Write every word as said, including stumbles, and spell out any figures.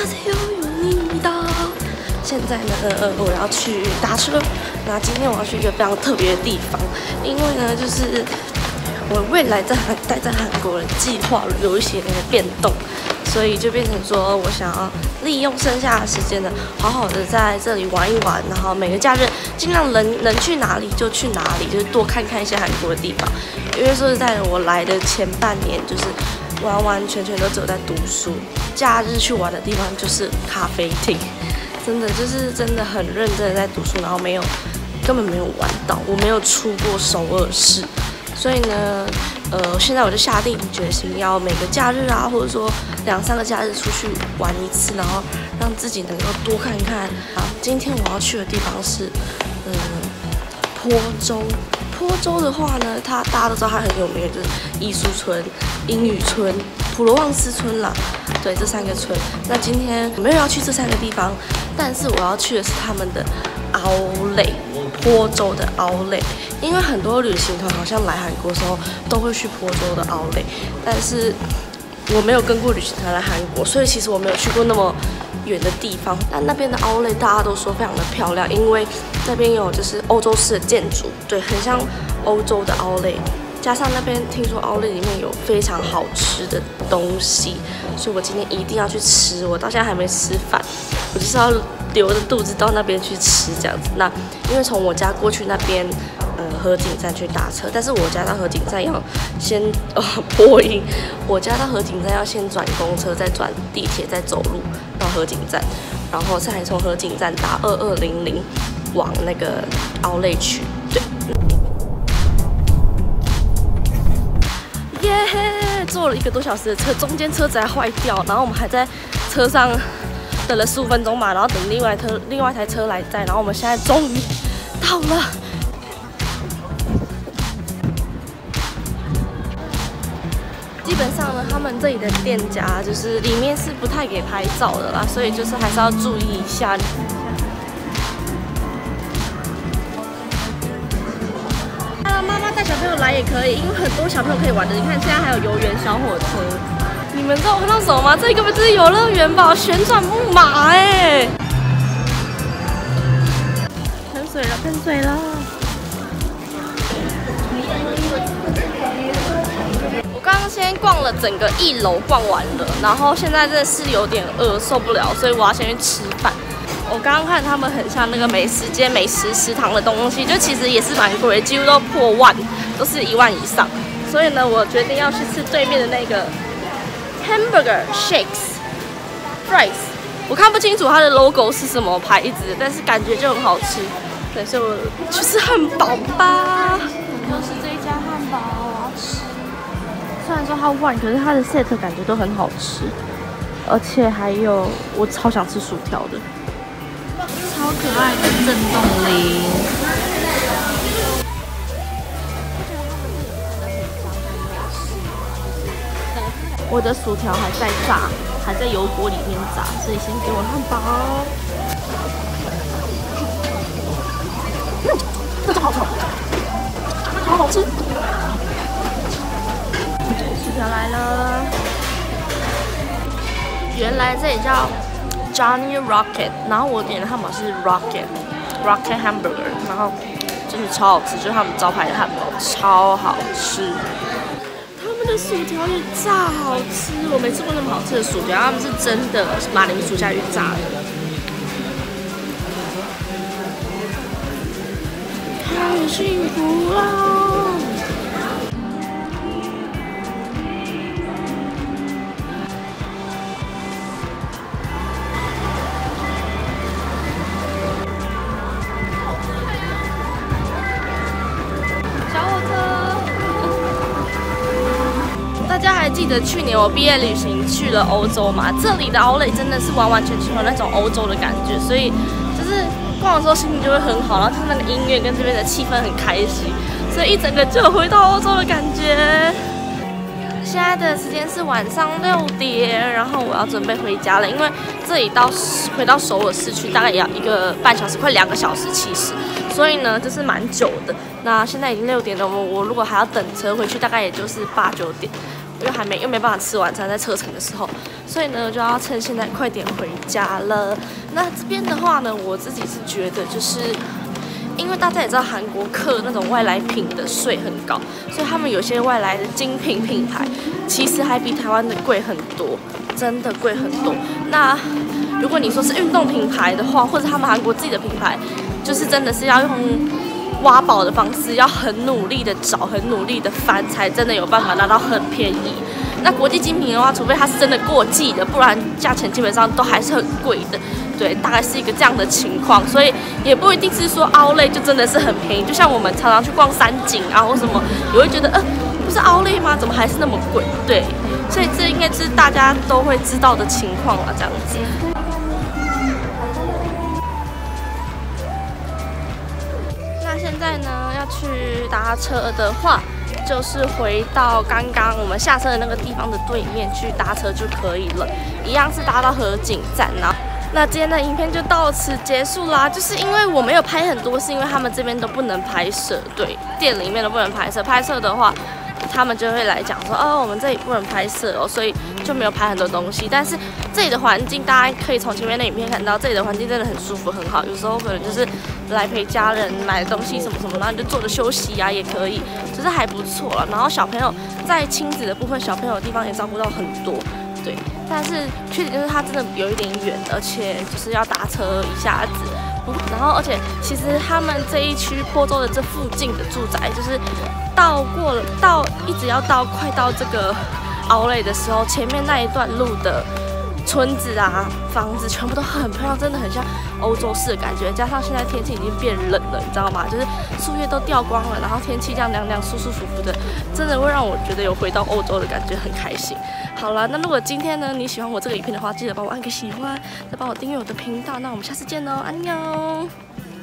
现在呢，呃，我要去搭车。那今天我要去一个非常特别的地方，因为呢，就是我未来在韩待在韩国的计划有一些变动，所以就变成说我想要利用剩下的时间呢，好好的在这里玩一玩，然后每个假日尽量能能去哪里就去哪里，就是多看看一些韩国的地方。因为说实在的，我来的前半年就是完完全全都只有在读书，假日去玩的地方就是咖啡厅。真的就是真的很认真的在读书，然后没有根本没有玩到，我没有出过首尔市，所以呢，呃，现在我就下定决心要每个假日啊，或者说两三个假日出去玩一次，然后让自己能够多看看啊。今天我要去的地方是，嗯，坡州。坡州的话呢，它大家都知道它很有名的就是艺术村、英语村、普罗旺斯村啦，对，这三个村。那今天我没有要去这三个地方，但是我要去的是他们的奥莱，坡州的奥莱。因为很多旅行团好像来韩国的时候都会去坡州的奥莱，但是我没有跟过旅行团来韩国，所以其实我没有去过那么远的地方。但那边的奥莱大家都说非常的漂亮，因为那边有就是欧洲式的建筑，对，很像欧洲的奥莱。加上那边听说奥莱里面有非常好吃的东西，所以我今天一定要去吃。我到现在还没吃饭，我就是要留着肚子到那边去吃这样子。那因为从我家过去那边，呃，河景站去搭车，但是我家到河景站要先呃播音，我家到河景站要先转公车，再转地铁，再走路到河景站，然后再从河景站搭二二零零往那个奥莱去。对。耶、yeah ！坐了一个多小时的车，中间车子还坏掉，然后我们还在车上等了十五分钟吧，然后等另外一台另外一台车来载，然后我们现在终于到了。基本上呢，他们这里的店家就是里面是不太给拍照的啦，所以就是还是要注意一下。妈妈带小朋友来也可以，因为很多小朋友可以玩的。你看，现在还有游园小火车。你们知道我看到什么吗？这里根本就是游乐园吧？旋转木马哎！喷水了，喷水了！我刚刚先逛了整个一楼，逛完了，然后现在真的是有点饿，受不了，所以我要先去吃饭。我刚刚看他们很像那个美食街、美食食堂的东西，就其实也是蛮贵，几乎都破万，都是一万以上。所以呢，我决定要去吃对面的那个 hamburger shakes fries。我看不清楚它的 logo 是什么牌子，但是感觉就很好吃。对，所以我去吃汉堡吧。就是这一家汉堡，我要吃。虽然说它万，可是它的 set 感觉都很好吃，而且还有我超想吃薯条的。超可爱的震动铃，我的薯条还在炸，还在油锅里面炸，所以先给我汉堡。嗯，这个好吃，好好吃。薯条来了，原来这里叫Johnny Rocket， 然后我点的汉堡是 Rocket Rocket Hamburger， 然后真的超好吃，就是他们招牌的汉堡超好吃。他们的薯条也炸好吃，我没吃过那么好吃的薯条，他们是真的马铃薯下去炸的，太幸福了。大家还记得去年我毕业旅行去了欧洲吗？这里的奥莱真的是完完全全有那种欧洲的感觉，所以就是逛的时候心情就会很好，然后听那个音乐跟这边的气氛很开心，所以一整个就有回到欧洲的感觉。现在的时间是晚上六点，然后我要准备回家了，因为这里到回到首尔市区大概也要一个半小时，快两个小时其实，所以呢就是蛮久的。那现在已经六点了，我我如果还要等车回去，大概也就是八九点。 因为还没又没办法吃晚餐，在车程的时候，所以呢就要趁现在快点回家了。那这边的话呢，我自己是觉得就是。因为大家也知道韩国课那种外来品的税很高，所以他们有些外来的精品品牌其实还比台湾的贵很多，真的贵很多。那如果你说是运动品牌的话，或者他们韩国自己的品牌，就是真的是要用挖宝的方式，要很努力的找，很努力的翻，才真的有办法拿到很便宜。那国际精品的话，除非它是真的过季的，不然价钱基本上都还是很贵的。对，大概是一个这样的情况，所以也不一定是说outlet就真的是很便宜。就像我们常常去逛三井啊或什么，也会觉得，呃，不是outlet吗？怎么还是那么贵？对，所以这应该是大家都会知道的情况啦，这样子。那现在呢，要去搭车的话，就是回到刚刚我们下车的那个地方的对面去搭车就可以了，一样是搭到河景站，然后。那今天的影片就到此结束啦，就是因为我没有拍很多，是因为他们这边都不能拍摄，对，店里面都不能拍摄。拍摄的话，他们就会来讲说，哦，我们这里不能拍摄哦，所以就没有拍很多东西。但是这里的环境，大家可以从前面的影片看到，这里的环境真的很舒服，很好。有时候可能就是来陪家人买东西什么什么，然后你就坐着休息啊，也可以，就是还不错了。然后小朋友在亲子的部分，小朋友的地方也照顾到很多。对，但是缺点就是它真的有一点远，而且就是要搭车一下子。然后，而且其实他们这一区坡州的这附近的住宅，就是到过了到一直要到快到这个outlet的时候，前面那一段路的村子啊、房子全部都很漂亮，真的很像欧洲式的感觉。加上现在天气已经变冷了，你知道吗？就是树叶都掉光了，然后天气这样凉凉、舒舒服服的，真的会让我觉得有回到欧洲的感觉，很开心。好了，那如果今天呢你喜欢我这个影片的话，记得帮我按个喜欢，再帮我订阅我的频道。那我们下次见喽，安妞。